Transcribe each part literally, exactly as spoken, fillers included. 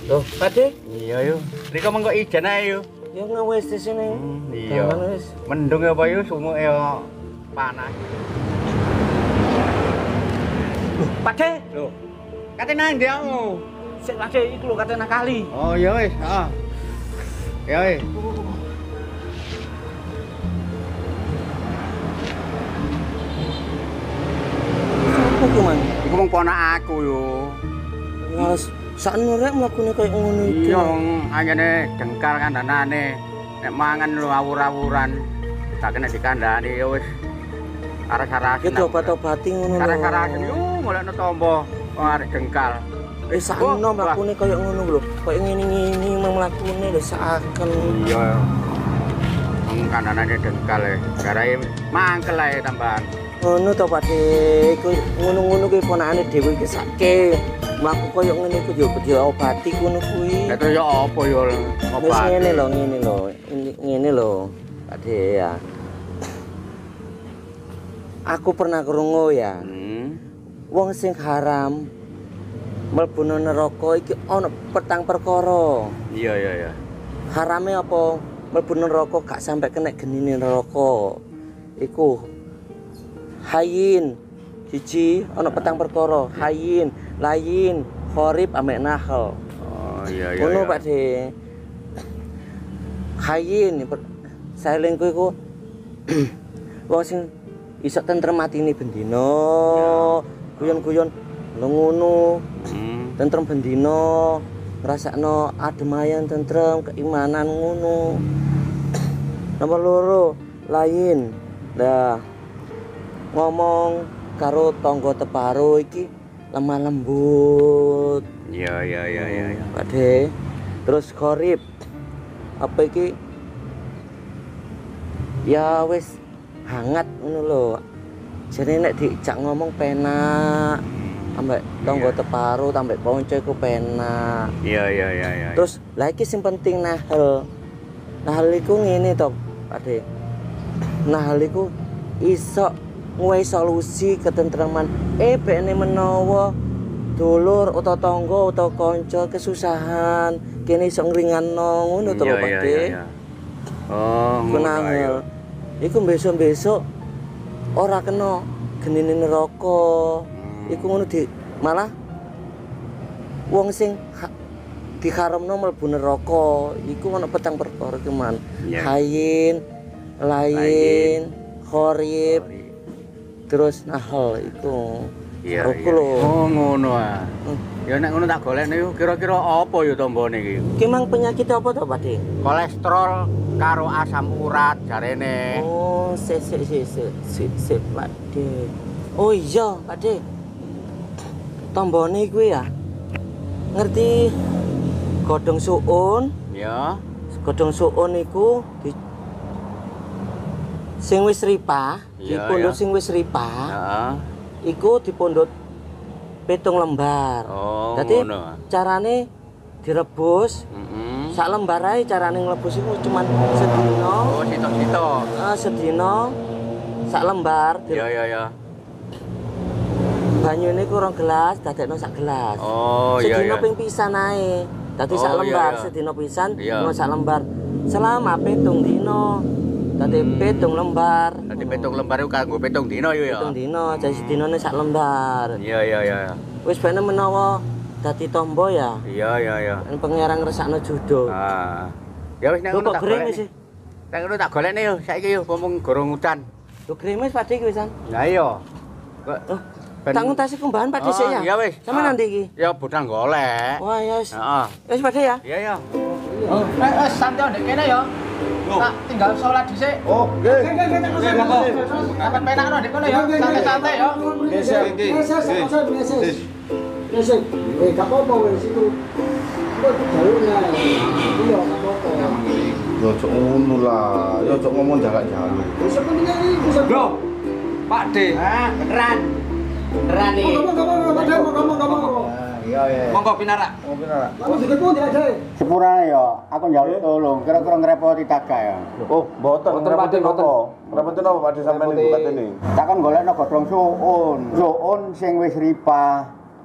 Loh, Pakde? Iya yo. Riko mengko ijen ae yo. Ya ngewes di sini. Hmm, iya. Wis. Mendung ya apa yo sumuke yo panas. Loh, Pakde. Loh. Kate nang ndi kamu? Sik Pakde iku lho kate nakali. Oh iya wis, heeh. Ya wis. Apa ki, Mang? Iku mung ponak aku yo. Wes sakno rek mlakune koyo ngono iki. Iya, anyane dengkal kandhanane. Nek mangan lho awur-awuran. Tak kena dikandhani ya wis. Aras-arasen. Iki obat-obati ngono lho. Aras-arasen yo golekno tombo. Wong arek dengkal. Eh sakno mlakune koyo ngono lho. Koyo ngene-ngene mlakune lho saken. Iya. Wong kandhanane dengkal e. Garae mangkel ae tambahan. Ngono to Pakde, iku ngono-ngono kuwi ponakane dhewe iki sake. Mlaku koyo ngene iku yo diobati ngono kuwi. Lah terus ya apa ya Wis obat? ngene lho, ngene lho. Ini ngene lho, Pakde ya. Aku pernah krungu ya. Hmm. Wong sing haram mlebu neraka iki ana petang perkara. Iya iya iya. Harame apa mlebu neraka gak sampe kena genine neraka. Iku hayin siji ana petang perkara, hayin, layin, khorib ambek nahal. Oh iya iya. Ngono iya. Pakde. Hayin selingkuh iku wong sing iso tentrem atine bendina. Guyon-guyon ngono. Hmm. Tentrem bendina, ngrasakno adem ayem tentrem, keimanan ngono. Nomor loro, lain. Lah ngomong karo tangga teparo iki lemah lembut. Iya iya iya iya. iya. Pakde. Terus khorib. Apa iki? Ya wis hangat ngono lho. Jane nek dijak ngomong penak. Ambek tangga teparo, ambek kanca iku penak. Iya iya iya iya. Terus lah iki sing penting nahel. Nahel iku ngene to, Pakde. Nahel iku iso nguwai solusi ketentreman. Eh bekne menawa dulur utawa tangga utawa kanca kesusahan, kene iso ngringanno ngono to, Pakde. Iya iya. Oh, ngono. Nahel. Iku besok-besok ora kena genine neraka. Iku ngono di malah wong sing diharamno mlebu neraka iku ana petang perkara cuman Yeah. hayin, lain, khorib, terus nahal iku. Iya Aku iya. lho. Oh ngono ah. Hmm. Ya nek ngono tak golekne yo kira-kira apa ya tombone iki? Ki mang penyakit apa to, Pakde? Kolesterol karo asam urat jarene. Oh, sik sik sik sik sik sik Pakde. Oh iya, Pakde. Tombone kuwi ya. Ngerti godhong suun? Ya. Godhong suun iku di sing wis ripah, Iya, dipundhut iya. sing wis ripah, Heeh. iku dipundhut pitung lembar. Oh, Dadi ngono. carane direbus, Heeh. sak lembar ae carane nglebus iku cuman sedina, Oh, sitok-sitok. eh, sedina sak lembar. di- Iya iya iya. Banyune kurang gelas, dadekno sak gelas. Oh, iya sedina iya. ping pisan ae. Dadi sak Oh, iya, lembar, iya. sedina pisan, Iya. ngono sak lembar. Selama pitung dina. Dadi Hmm. pitung lembar. Dadi pitung lembar iku kanggo pitung dina yo ya. Pitung dina, jadi sedinane sak lembar. Iya iya iya. Wis bene menawa dadi tombo ya. Iya iya iya. Pangeran ngresakno judo. Ah. Ya wis nek Lho ngono kok tak gerimis golekne. sih? Nek ngono tak golekne yo saiki yo mumpung gorong udan. Lho gerimis Pakde iki wisan. Lah iya. Kok Oh, ben- tak nguntasi kumbahan Pakde sik ya. Iya wis. Sama Ah. nanti iki. Ya budal golek. Wah, ya wis. Heeh. Wis Pakde ya. Iya iya. Oh, eh, eh, santai ndek kene ya. Tak tinggal sholat dhisik. Oh, nggih. Nggih, monggo. Dapat penakno ndek kono ya. Santai-santai ya. Nggih, siap. Nggih. Nggih. Biasa, eh gak apa-apa wis itu. Kok jalurnya. Iya, gak apa-apa. Ya ojo ngono lah. Ya ojo ngomong jarak-jarak. Wis pentingnya iki bisa. Bro, Pak D. Ah, beneran. Beneran nih. Ngomong ngomong ngomong ngomong ngomong ngomong. Iya iya. Monggo pinarak. Ngopi ora? Kamu dikit pun tidak ada. Sepurane ya, aku njaluk tolong, kira-kira ngrepoti taga ya. Oh, mboten ngrepotin apa? Ngrepotin apa Pak sampeyan ibu katene? Tak kan golekno godhong suun. Suun sing wis ripah.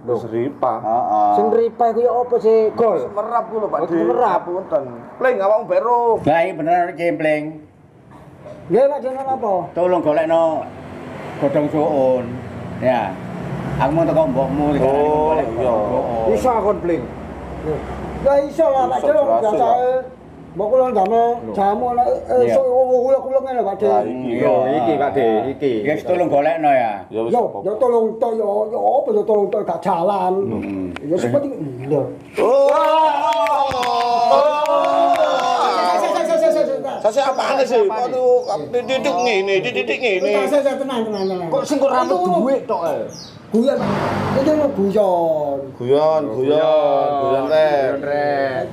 Lho seripa. Heeh. Sing ripa iku ya apa sih? Gol. Semerap ku lho Pak Oh, De. semerap. Punten. Pling awakmu bero. Lah iki bener cempling. Nggih Pak Dene apa? Tolong golekno godhong suun. Ya. Aku mau teko mbokmu iki Oh, iya. Iso kon Pling. Ya iso lah Pak Iso, Dene jelas, biasa. Mbok kula ndame jamu nek Iya. esuk ulo-ulo ngene Pak Lah Dene. iki Yo iki Pak De, iki. Ya wis tolong golekno ya. Ya wis. Yo, yo tolong to yo yo apa yo tolong to gak jalan. Ya seperti lho. Oh. Saya Sase apaan sih? Aduh, dididik ngene, dididik ngene. saya tenang tenang tenang. Kok sing kok rambut duwe tok ae. Guyon. Iki lho guyon. Guyon, guyon, guyon rek.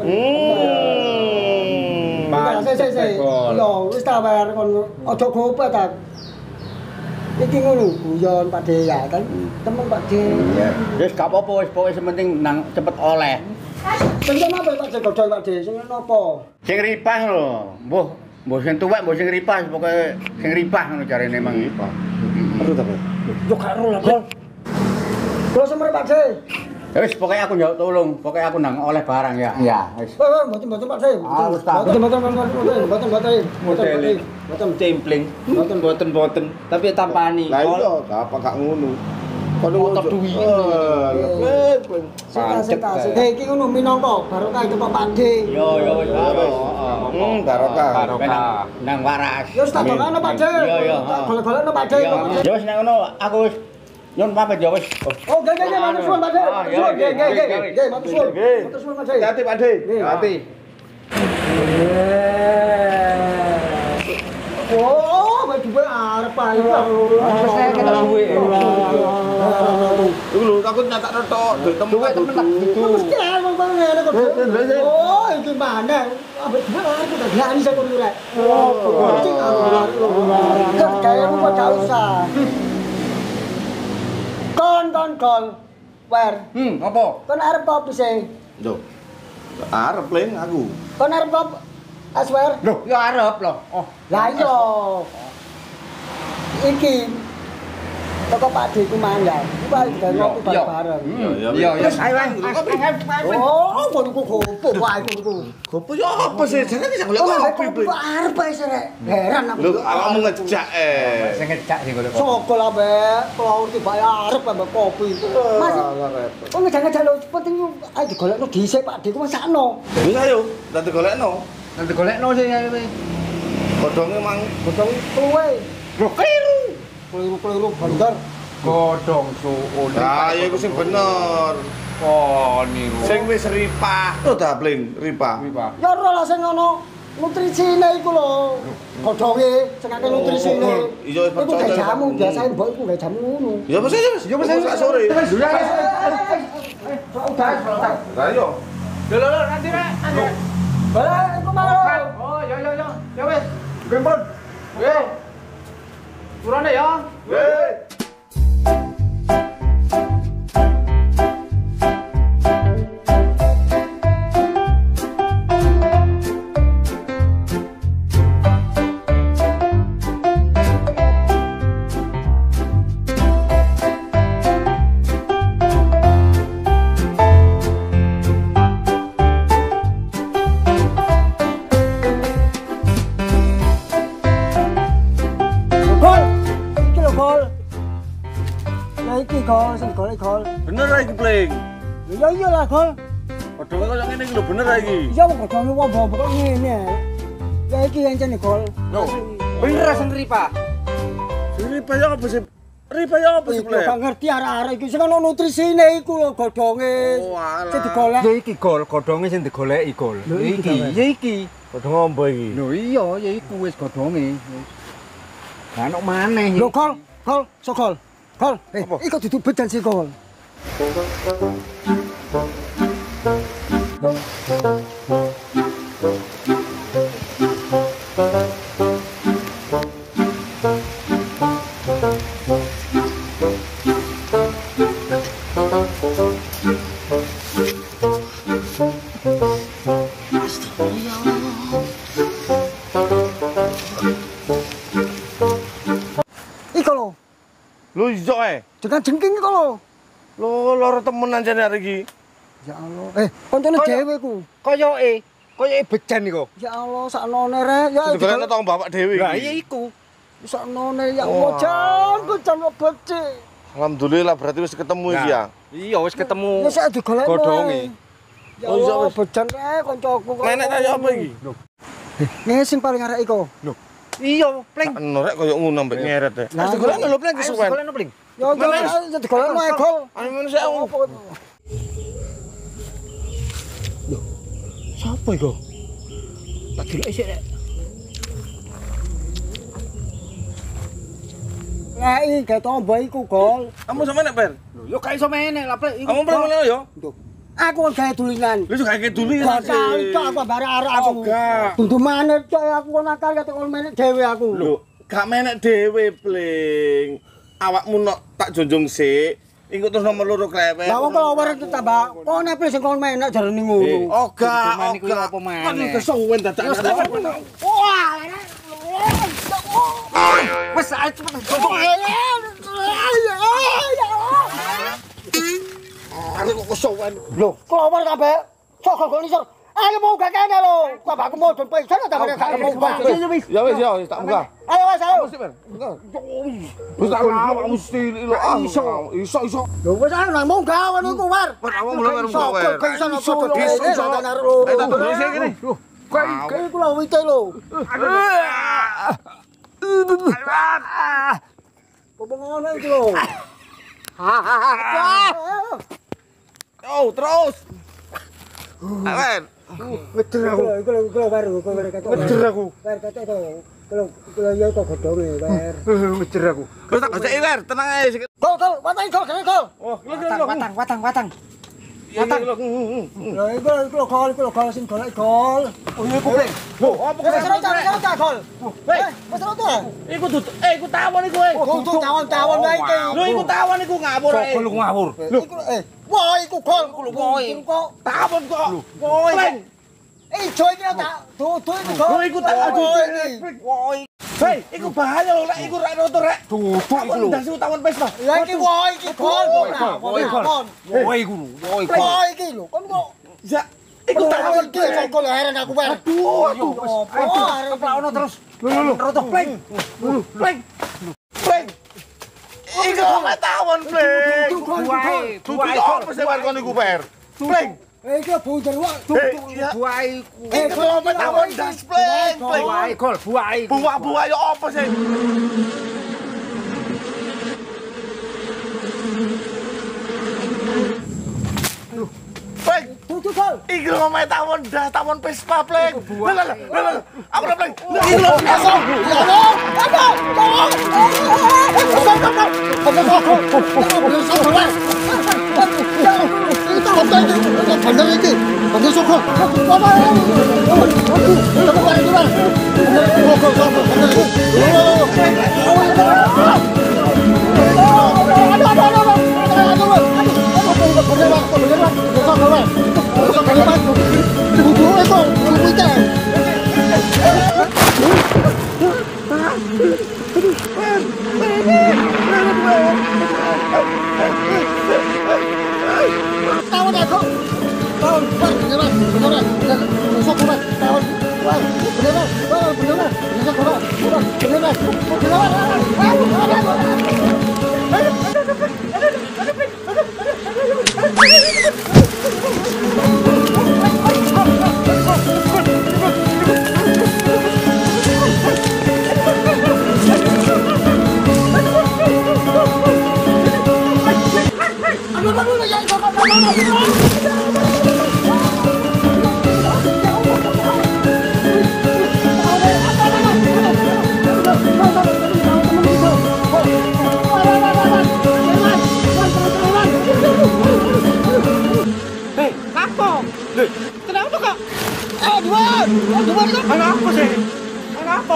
Hmm. Saya saya saya. Yo wis ta bayar kon aja gopet ta. Iki ngono guyon Pak De ya kan. Temen Pak De. Wis gak apa-apa wis pokoke sementing nang cepet oleh. Sing apa Pak De godhong Pak De sing napa? Sing ripah lho. Mbuh, mbuh sing tuwek mbuh sing ripah pokoke sing ripah ngono jarene emang. Ripah. Aduh tapi. Yo karo lah Gol. Gol semer Pak De. Ya wis pokoke aku njaluk tolong, pokoke aku nang oleh barang ya. Iya, wis. Woi, woi, mboten mboten Pak De. Ah, wis tak. Mboten mboten mboten mboten mboten mboten. Modele. Mboten cempling. Mboten mboten mboten. Tapi tampani. Lah iya, apa gak ngono. Kono Motor duwi. Pling. Pancet. Hei, iki ngono minangka barokah itu Pak De. Yo yo wis. Hmm, barokah. Barokah. Nang waras. Ya wis tak dongane Pak De. Iya, iya. Tak golek-golekno Pak De. Ya wis nang ngono aku wis nyun pamit ya wis. Oh, nggih nggih matur suwun Pak De. Ah, iya, Nggih nggih iya, nggih. iya. Nggih, matur suwun. Nggih. Matur suwun Pak De. Hati Pak De. Hati. Oh, baju gue arep ae. Saya kena duwe. Iku lho takut nyatak tok, duit temu Duwe temen tak Itu gitu. mesti emang ngene kok. Oh, iki mana? Abet gue arep udah diani saya kudu rek. Oh, mesti arep. Kayak lu kok gak usah. Kon kon kon. Wer. Hmm, apa? Kon arep apa sih? Yo. Arep Pling aku. Kon arep apa? Aswer. Loh, ya arep loh. Oh, Lah iya. Iki toko Pak De ku mangga. Ku bali gawe ngopi bareng. Ya iya, iya. Ayo ayo. Oh, kon ku gopo wae ku. Gopo yo apa sih? Jangan bisa golek Oh, kopi kopi Pling. arep ae sih rek. Heran aku. Lho awakmu ngejak eh. Sing ngecak sing golek. Soko lah be, kelawur tiba arep ambek kopi. Mas, oh ngejak-ngejak lho penting ayo digolekno dhisik Pak De ku masakno. Wis ayo, tak golekno. Nanti golekno sing Godhonge mang Godhong tuwe. Loh, keliru. Keliru-keliru bandar. godhong suun. Ah, ya iku sing bener. Oh, niku. Sing wis ripah. Lho ta Pling, ripah. Ya ora lah sing ono nutrisine iku lho. Godhonge sing akeh nutrisine. Iya, wis Iku percaya. gawe jamu, biasane mbok iku gawe jamu ngono. Ya wis ayo wis. Ya wis sak sore. Lah yo. Lho lho lho nanti rek. nanti. Bala iku mau. Oh, yo yo yo. Ya wis. Gempon. Weh. Turune ya. Weh. Gol. Iki lho gol. Lah iki gol sing gol iki gol. Bener ra iki Pling. Ya iyalah gol. Godhonge koyo ngene iki lho bener ra iki. Iya kok godhonge wong bawa kok ngene. Ya iki encene gol. Yo. Bener sing ripa. Ripah yo apa sih? Ripah yo apa sih Iku Pling? gak ngerti arek-arek iki sing ono nutrisine iku lho godhonge. Oh, alah. Sing digolek. Ya iki gol, godhonge sing digoleki gol. Lho, iki Iki, ta, ya iki. Godhong ombo iki. Lho iya, ya iku wis godhonge. Lah ono maneh. Lho gol, gol, so gol. Gol. Eh, iku dudu bedan sih gol. Iku lho, Lho iso eh. dengan jengking iku lho. Lho lho lara temenan jane arek iki. Ya Allah. Eh, koncone dhewe ku. Koyoke, koyoke bejan iku. Ya Allah, saknone rek. Ya Digolekno tong bapak dhewe iki. Lah iya iku. saknone ya Allah, Jan, ku jan becik. Alhamdulillah berarti wis ketemu iki ya. Iya wis ketemu. Ya sak digolekno. Godhonge. Ya Allah, bejan rek kancaku kok. Nenek ta apa iki? Lho. Nih sing paling arek iko. Lho. Iya, Pling. Sakno rek koyo ngono mbek ngeret. Wis digolekno lho Pling kesuwen. Digolekno, Pling. Ya ya digolekno ekol. Ayo manusia aku. Sapa iku? Tak delok sik rek. Lah iki gak tombo iku, Gol. Kamu sama nek, Per? Lho, yo gak iso meneh lah, Pling. Kamu pernah ngono yo? Aku kan gawe tulinan. Lu juga kayak dulu ya. Gak tau cok apa bare arek aku. Tuntu maneh cok aku kon nakal kate kon menek dhewe aku. Lho, gak menek dhewe, Pling. Awakmu nok tak jonjong sik. Iku terus nomor loro krewet. Lah wong kalau wareng tambah kon nek sing kon menek jarene ngono. Oh, gak, Cuman iku gak. apa maneh? Kan kesuwen dadak. Wah. Wes ae cepet. Aku kok kesuwen. Loh, keluar kabeh. Sok kok isor. Ayo mau gak kene lho. Babakku mau don pisan ta bare gak mau bak. Ya wis ya, wis tak buka. Ayo wes ayo. Mesti, Per. Buka. Wis tak awak mesti lho. Iso, iso, iso. Lho wes ayo nang mau gawe niku war. Per awak mulai karo Sok kowe. kok iso apa to Iso, iso. Eh, tak dulu sik kene. Kok iku lho wite lho. Apa ngono iki lho. Oh, terus. Awen. Ngeder aku. Iku lho iku lho war iku war kata. Ngeder aku. War kata to. Kalau kalau ya kok godhonge war. Ngejer aku. Wis tak goceki, Per. Tenang ae sik. Gol gol watang gol kene gol. Oh, Watang, watang, watang. Watang. Lho iku iku lho gol iku lho gol sing golek gol. Oh, iku Pling. Loh, apa Wes ora cari cari gol. Eh, wes ora to. Iku dut, eh iku tawon iku. eh. Gol tuh tawon-tawon wae iki. Lho iku tawon iku ngawur ae. Kok lu ngawur? Iku eh, wah iku gol. Iku lho kok. Tawon kok. Woi. Eh, ijo iki tak dudu iki gol. Lho iku tawon iki. Woi. Hei, iku bahaya lho, lek iku rek rotor rek. Duduk iku lho. Ndas iku tawon pesta. Lah iki wah iki gol. Woi, gol. Woi iku lho. Woi. Wah iki lho. Kon kok Ya, iku tawon iki kok gol heran aku wae. Aduh, aduh. Keplaono terus. Lho, lho, rotok Pling. Pleng. Pleng. Iku kok tawon, Pleng. Buae, Dudu buae apa sih war kon iku, Per? Pleng. Eh, iki bunder wae. buae. Iku kok tawon das, Pleng. Pleng. Buae gol, buae. Buah-buah ya apa sih? Pleng. Dudu gol. Iki lho main tawon dah, tawon Vespa, Pleng. Lah lah lah lah. Aku lho, Pleng. Iki lho biasa. Tawon aku. Tawon, beneran, beneran. Sok beneran. Tawon. Wah, beneran. Wah, beneran. Sok beneran. Beneran. Beneran. Kenapa kok? Eh, dua. Dua itu. Kenapa sih? Kenapa?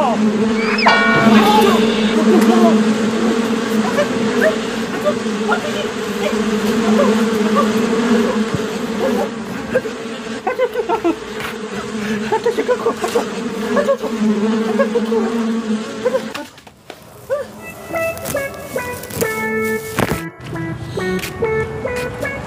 Aduh,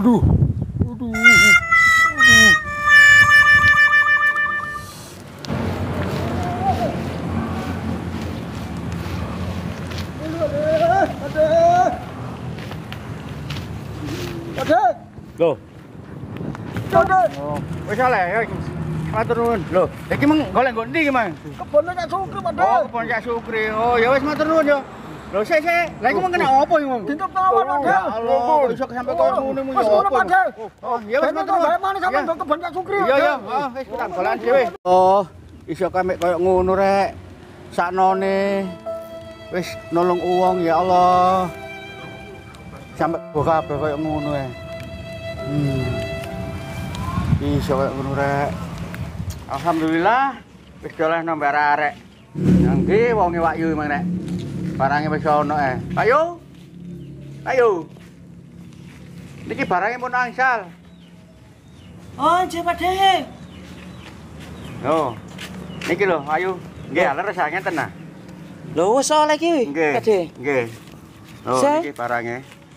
Aduh. Aduh. Loh, Oh, wis oleh ya. Matur nuwun. Lho, iki meng golek nggo ndi iki, Mang? Kebon Cak Sukri, Pak Oh, kebon Cak Sukri. Oh, ya wis matur nuwun ya. Lho, sik sik. Lah iku meng kena apa iki, Mang? Ditutup tawon, Pak. Ya Allah, kok iso sampe koyo ngono mu ya Mas ngono, apa? Pak. Oh, ya wis matur nuwun. Mana sampean Ya. ke kebon Cak Sukri? Iya ya, oh, wis tak golan dhewe. Oh, iso kame koyo ngono rek. Saknone wis nolong uang ya Allah. Sampai gua kabeh koyo ngono ae. Hmm. Iso koyo ngono rek. Alhamdulillah wis doleh nambah arek. Nang ndi wonge Pak Yu mang rek. Barange wis ono ae. Pak Yu. Pak Yu. Niki barange mun angsal. Oh, nggih Pak De. Loh. Niki lho, ayo. Nggih, leres ngeten nah. Lho wis oleh iki, Nggih. Pak De. Nggih. Oh, Sik. niki barange.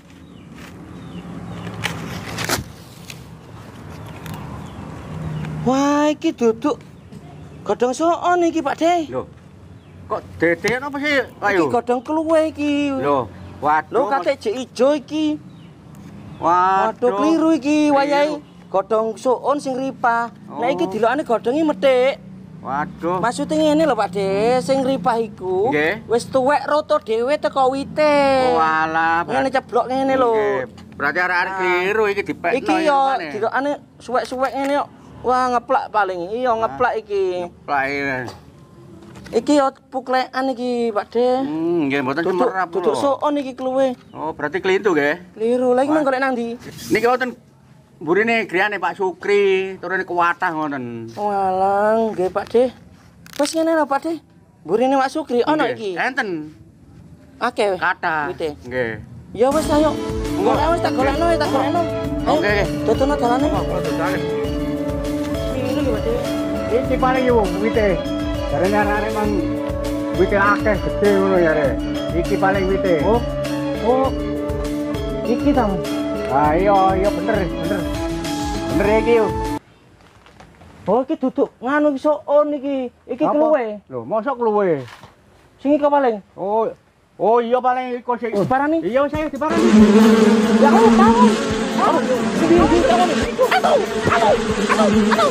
Wah, iki duduk godhong soon iki Pak De. Loh. Kok dede apa sih? Iki Ayo. godhong kluwe iki. Loh, waduh. Lho kate jek ijo iki. Waduh. Waduh kliru iki wayahe Kliru. godhong soon sing ripah. Nek iki Oh. dilokane godhonge methik. Waduh. Maksudnya ngene lho Pak De, sing ripah iku Nggih. wis tuwek roto dhewe teko wite. Oh, alah. Ngene ceblok ngene lho. Nggih. Berarti arek-arek Ah. kliru iki dipekno Iki ya yo rupane. dilokane suwek-suwek ngene yo. Wah ngeplak paling. Iya ngeplak iki. Plae. Iki yo puklekan iki Pak De. Hmm, nggih mboten Duduk semerap duduk lho. soon iki kluwe. Oh, berarti klintu nggih. Kliru lagi mang golek nang ndi? Niki wonten mburine griyane Pak Sukri, turune kuwatah ngoten. Walang nggih Pak De. Wis ngene lho Pak De. Burine Mak Sukri ana Nggih. iki. Enten. Akeh. Kata. Wite. Nggih. Ya wis ayo. Monggo. Golek wis tak golekno tak golekno. Oke, oke. Tutuno dalane. Kalau dodane. Kliru iki Pak De. Iki paling yo wite. Jarene arek mang wite akeh gede ngono ya re. Iki paling wite. Oh. Oh. Iki ta. Ah iya iya bener bener. Bener iki yo. Oh iki duduk nganu iki soon iki. Iki Apa? kluwe. Lho, mosok luwe. Sing iki paling. Oh. Oh iya paling iku sing. Oh, parani. Iya saya diparani. Ya aku tahu. Tahu. Iki iki tahu. Aduh. Aduh. Aduh. Aduh.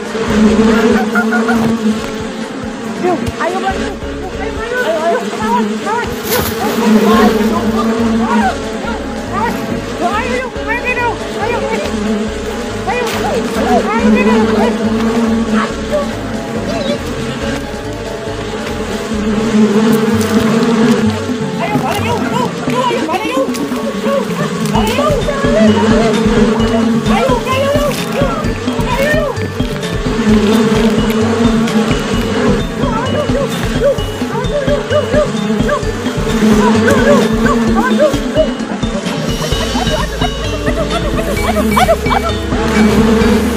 Yuk, ayo lagi. Ayo, ayo, ayo. Lawan, lawan. Ayo, ayo, main ini. Ayo, ayo, ayo, ayo, balik yuk, yuk, yuk, ayo, balik yuk, yuk, balik yuk, ayo, ayo, yuk, ayo, aduh, aduh, aduh, aduh, aduh, aduh, aduh, aduh,